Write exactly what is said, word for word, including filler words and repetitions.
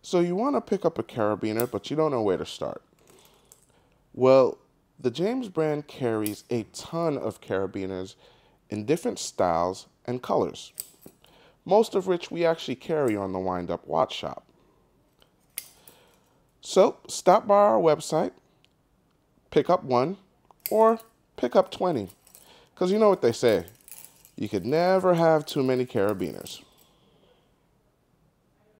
So you want to pick up a carabiner, but you don't know where to start. Well, the James brand carries a ton of carabiners in different styles and colors, most of which we actually carry on the Windup Watch Shop. So stop by our website, pick up one, or pick up twenty, because you know what they say, you could never have too many carabiners.